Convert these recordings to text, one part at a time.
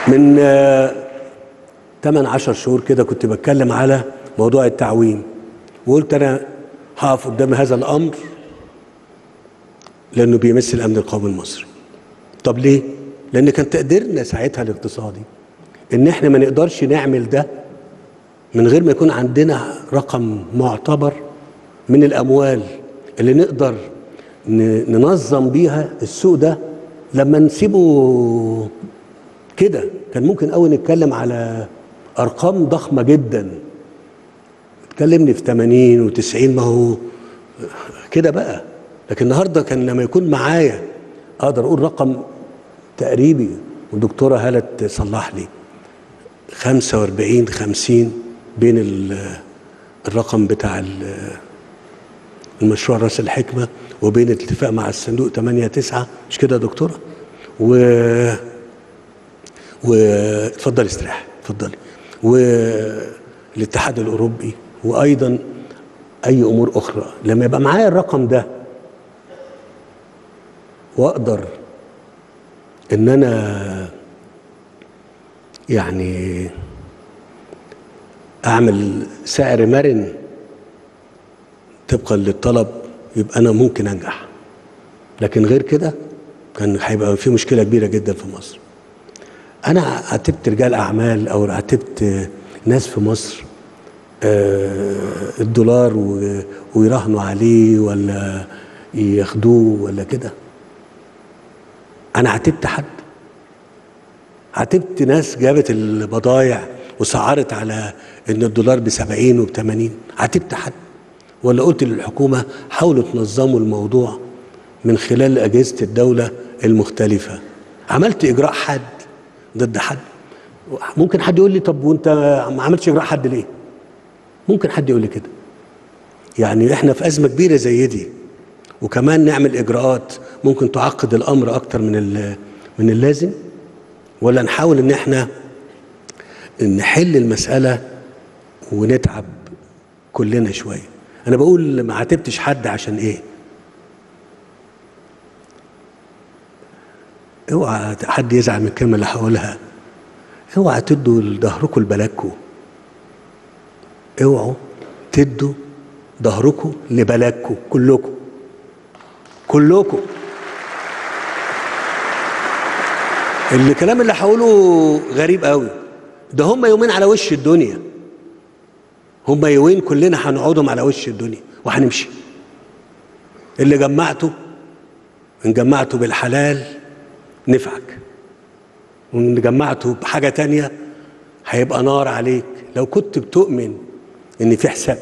من 8-10 شهور كده كنت بتكلم على موضوع التعويم، وقلت انا هقف قدام هذا الامر لانه بيمس الامن القومي المصري. طب ليه؟ لان كان تقديرنا ساعتها الاقتصادي ان احنا ما نقدرش نعمل ده من غير ما يكون عندنا رقم معتبر من الاموال اللي نقدر ننظم بيها السوق ده. لما نسيبه كده كان ممكن قوي نتكلم على ارقام ضخمه جدا، اتكلمني في 80 و90، ما هو كده بقى. لكن النهارده كان لما يكون معايا اقدر اقول رقم تقريبي، والدكتوره هاله تصلح لي 45 50 بين الرقم بتاع المشروع راس الحكمه وبين الاتفاق مع الصندوق 8-9، مش كده يا دكتوره؟ اتفضلي استريحي اتفضلي. والاتحاد الاوروبي وايضا اي امور اخرى. لما يبقى معايا الرقم ده واقدر ان انا يعني اعمل سعر مرن طبقا للطلب، يبقى انا ممكن انجح. لكن غير كده كان هيبقى في مشكله كبيره جدا في مصر. انا عاتبت رجال اعمال او عاتبت ناس في مصر الدولار ويراهنوا عليه ولا ياخدوه ولا كده. انا عاتبت حد؟ عاتبت ناس جابت البضايع وسعرت على ان الدولار ب70 وب80؟ عاتبت حد؟ ولا قلت للحكومه حاولوا تنظموا الموضوع من خلال اجهزه الدوله المختلفه؟ عملت اجراء حد ضد حد؟ ممكن حد يقول لي طب وانت ما عملتش اجراء حد ليه؟ ممكن حد يقول لي كده. يعني احنا في ازمه كبيره زي دي، وكمان نعمل اجراءات ممكن تعقد الامر اكتر من اللازم؟ ولا نحاول ان احنا نحل المساله ونتعب كلنا شويه؟ انا بقول ما عاتبتش حد عشان ايه؟ اوعى حد يزعل من الكلمه اللي هقولها. اوعى تدوا ظهركم لبلدكم، اوعوا تدوا ظهركم لبلدكم كلكم كلكم. الكلام اللي هقوله غريب قوي، ده هم يومين على وش الدنيا، هم يومين كلنا هنقعدهم على وش الدنيا وهنمشي. اللي جمعته ان جمعته بالحلال نفعك، وان جمعته بحاجه تانيه هيبقى نار عليك. لو كنت بتؤمن ان في حساب،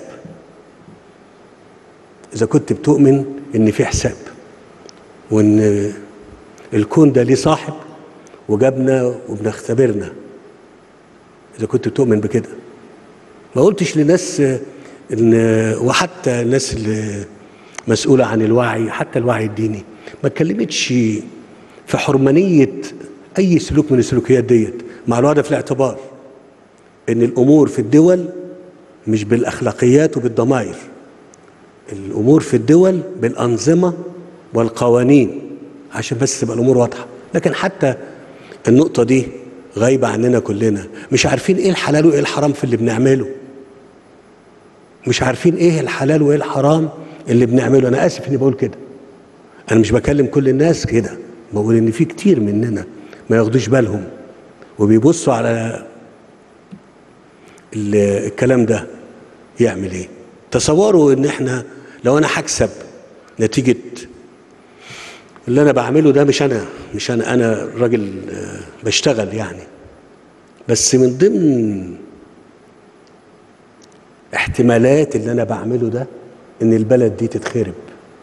اذا كنت بتؤمن ان في حساب وان الكون ده ليه صاحب وجابنا وبنختبرنا، اذا كنت بتؤمن بكده. ما قلتش لناس ان، وحتى الناس اللي مسؤوله عن الوعي، حتى الوعي الديني، ما اتكلمتش في حرمانيه اي سلوك من السلوكيات ديت، مع الوضع في الاعتبار ان الامور في الدول مش بالاخلاقيات وبالضمائر، الامور في الدول بالانظمه والقوانين، عشان بس تبقى الامور واضحه. لكن حتى النقطه دي غايبه عننا كلنا، مش عارفين ايه الحلال وايه الحرام في اللي بنعمله، مش عارفين ايه الحلال وايه الحرام اللي بنعمله. انا اسف اني بقول كده، انا مش بكلم كل الناس كده، بقول ان في كتير مننا ما ياخدوش بالهم وبيبصوا على الكلام ده. يعمل ايه؟ تصوروا ان احنا لو انا هكسب نتيجه اللي انا بعمله ده، مش انا راجل بشتغل يعني، بس من ضمن احتمالات اللي انا بعمله ده ان البلد دي تتخرب،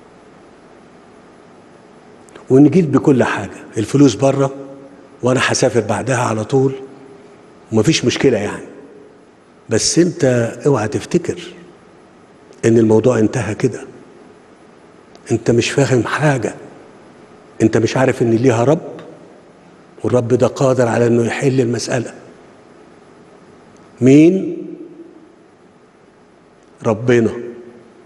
ونجيب بكل حاجه الفلوس بره وانا هسافر بعدها على طول ومفيش مشكله يعني. بس انت اوعى تفتكر ان الموضوع انتهى كده. انت مش فاهم حاجه، انت مش عارف ان ليها رب، والرب ده قادر على انه يحل المساله. مين؟ ربنا.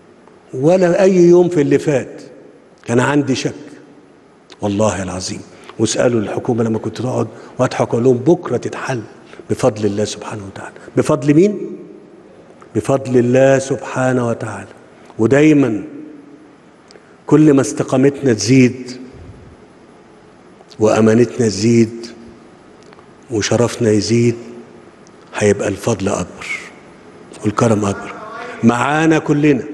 ولا اي يوم في اللي فات كان عندي شك، والله العظيم واسألوا الحكومة لما كنت تقعد واضحك اقول لهم بكرة تتحل بفضل الله سبحانه وتعالى. بفضل مين؟ بفضل الله سبحانه وتعالى. ودايما كل ما استقامتنا تزيد وأمانتنا تزيد وشرفنا يزيد هيبقى الفضل أكبر والكرم أكبر معانا كلنا.